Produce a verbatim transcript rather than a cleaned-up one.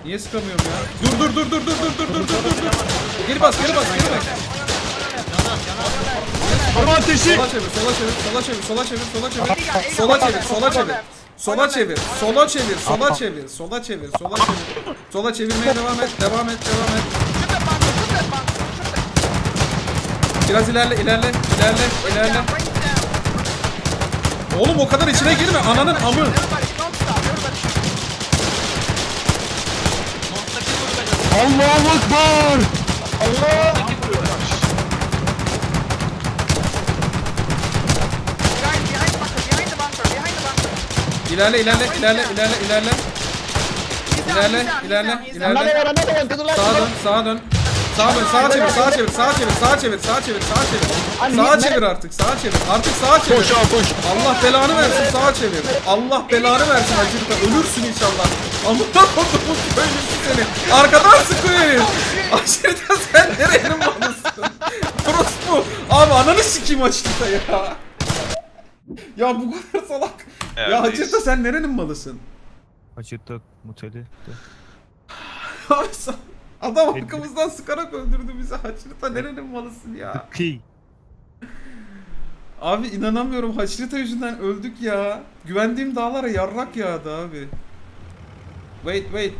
Niye sıkamıyorum ya? Dur dur dur dur dur dur dur dur dur dur. Geri bas geri bas geri bas. Arma ateşi. Sola çevir sola çevir sola çevir sola çevir sola çevir. Sola çevir sola çevir. Sola çevir sola çevir sola çevir sola çevir sola çevir. Sola çevirmeye devam et devam et devam et. Biraz ilerle ilerle ilerle ilerle. Oğlum o kadar içine girme ananın amı. Allahu Ekber. Allah. İlerle ilerle ilerle ilerle ilerle. İlerle ilerle ilerle. Sağa dön sağa dön. Sağa dön sağa çevir sağa çevir sağa çevir sağa çevir sağa çevir sağa çevir. Sağa çevir artık sağa çevir. Artık sağa çevir. Koş abi koş. Allah belanı versin sağa çevir. Allah belanı versin acırta. Ölürsün inşallah. Amına kodumun köylüsü seni. Arkadan sıkıyor herif. Acırta sen nerenin malısın? Orospu. Abi ananı sikeyim acırta ya. Ya bu kadar salak. Evet, ya Hacırta sen nerenin malısın? Hacırta muteli. Abi sen, adam arkamızdan sıkarak öldürdü bizi. Hacırta nerenin malısın ya? Key. Abi inanamıyorum Hacırta yüzünden öldük ya. Güvendiğim dağlara yarrak yağdı abi. Wait wait.